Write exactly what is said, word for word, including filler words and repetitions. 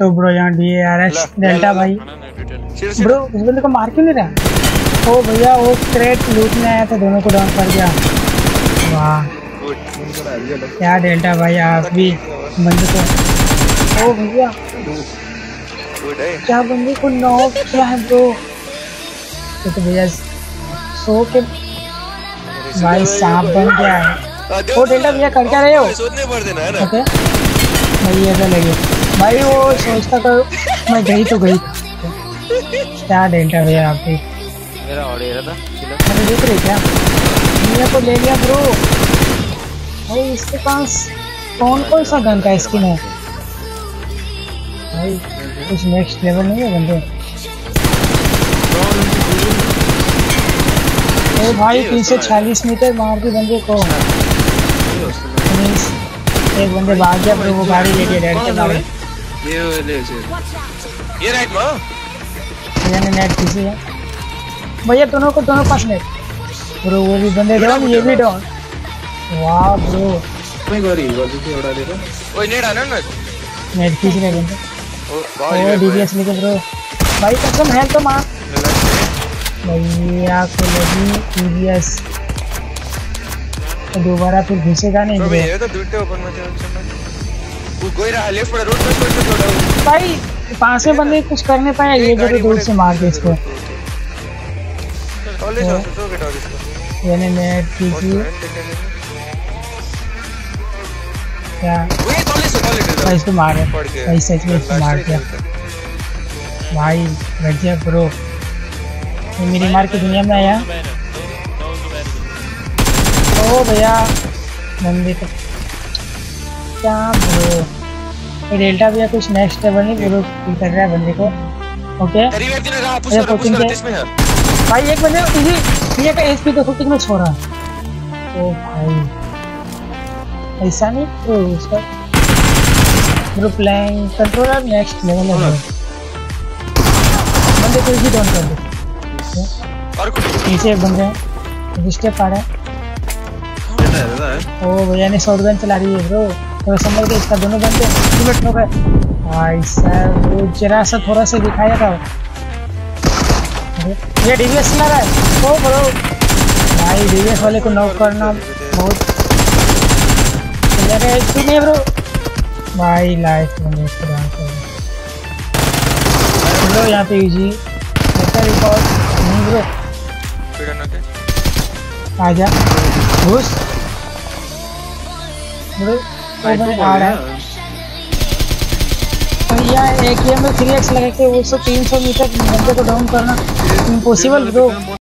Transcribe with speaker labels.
Speaker 1: तो ब्रो यहाँ D R S delta भाई ब्रो इस बंदे को मार क्यों नहीं रहा? ओ भैया वो क्रेट लूटने आया था, दोनों को डाउन कर दिया। वाह क्या डेल्टा भाई, आप भी बंदे को। ओ भैया क्या बंदे को नॉक किया है ब्रो। तो भैया सो के भाई सांप बन गया है। वो डेल्टा भैया कर क्या रहे हो? ओके भाई ऐसा लगे भाई, वो सोचता तो मैं गई तो गई। क्या डेल्टा भैया आप भी
Speaker 2: मेरा ऑर्डर था,
Speaker 1: मैंने देख रही क्या मेरे को ले लिया ब्रो। भाई इसके पास कौन कौन सा गन का स्किन है भाई? कुछ नेक्स्ट लेवल नहीं है बंदे। ओ भाई तीन सौ छियालीस मीटर मार दी बंदे को। एक बंदे भाग गया ब्रो, वो गाड़ी लेके रेड के गाड़ी
Speaker 2: ये ले ये राइट में
Speaker 1: भैया ने नेट किसी है भैया, दोनों को दोनों पास नेट ब्रो। वो भी बंदे डाउन, ये भी डाउन। वाह ब्रो
Speaker 2: मैं गरी गरी से उड़ा देता। ओए नेट आना ना,
Speaker 1: नेट खींच रहे बंदे।
Speaker 2: ओ
Speaker 1: डीबीएस लेके ब्रो भाई कसम है तो मार भैया को लगी डीबीएस तो दोबारा फिर घुसेगा नहीं ब्रो।
Speaker 2: ये तो दूसरे ओपन में चल वो कोई रहा लेफ्ट पर रोड पर छोड़ छोड़ा
Speaker 1: भाई पांच में बंदे कुछ कर नहीं पाया, ये जरूर दूर से मार दे इसको।
Speaker 2: कॉलेज हो तो गेट और इसको
Speaker 1: ये ने नेट कीजिए क्या
Speaker 2: वही कॉलेज से कॉलेज
Speaker 1: भाई इसको मार भाई, सच में इसको मार दिया भाई। गजब ब्रो, ये मेरी मार की दुनिया में आया। ओ भैया बंदे को क्या ब्रो, ये डेल्टा भैया कुछ नेक्स्ट लेवल नहीं ब्रो कर रहा है बंदे को। ओके ये कोचिंग के भाई एक बंदे इजी भैया का एचपी देखो कितना छोड़ा। ओ भाई ऐसा नहीं तो उसका bro playing controller next level है। बंदे को इजी डाउन कर दो
Speaker 2: और
Speaker 1: नीचे बंदे स्टेप आ रहा है। ओ भैया ने शॉटगन चला रही है ब्रो, तो समझ गए इसका दोनों बंदे बुलेट हो गए भाई साहब। वो जरा सा थोड़ा सा दिखाया था ये डीवीएस चला रहा है। ओ ब्रो भाई डीवीएस वाले को नॉक करना बहुत एचपी नहीं ब्रो भाई। लाइफ में ब्रो यहाँ पे यूजी रिकॉर्ड नहीं ब्रो, आजा घुस ब्रो। आ रहा है भैया एक में थ्री एक्स लगा के वो सौ तीन सौ मीटर बंदे को डाउन करना इम्पॉसिबल ब्रो।